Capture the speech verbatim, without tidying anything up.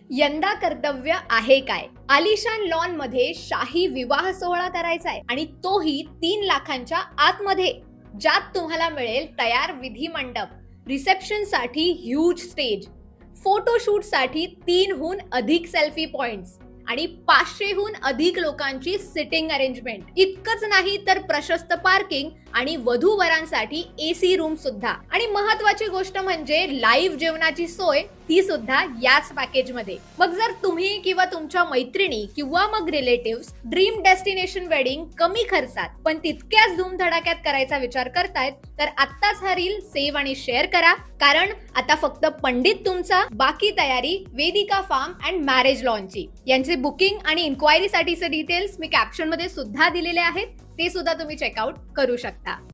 यंदा कर्तव्य आहे काय? आलिशान लॉन मध्ये शाही विवाह सोहळा करायचा आहे आणि तोही तीन लाखांच्या आतमध्ये, ज्यात तुम्हाला मिळेल तयार विधी मंडप, रिसेप्शन साठी ह्यूज स्टेज, फोटोशूट साठी तीनहून अधिक सेल्फी पॉइंट्स आणि पाचशेहून अधिक लोकांची सिटिंग अरेंजमेंट. इतकंच नाही तर प्रशस्त पार्किंग आणि वधूवरांसाठी एसी रूम सुद्धा. आणि महत्वाची गोष्ट म्हणजे लाईव्ह जेवणाची सोय, ती सुद्धा याच पॅकेज मध्ये. मग जर तुम्ही किंवा तुमच्या मैत्रिणी किंवा मग रिलेटिव्ह ड्रीम डेस्टिनेशन वेडिंग कमी खर्चात पण तितक्याच धूमधडाक्यात करायचा विचार करतायत, तर आत्ताच हा रील सेव्ह आणि शेअर करा, कारण आता फक्त पंडित तुमचा, बाकी तयारी वेदिका फार्म अँड मॅरेज लॉनची. यांचे बुकिंग आणि इन्क्वायरी साठीचे डिटेल्स मी कॅप्शन मध्ये सुद्धा दिलेले आहेत, ते सुद्धा तुम्ही चेकआउट करू शकता.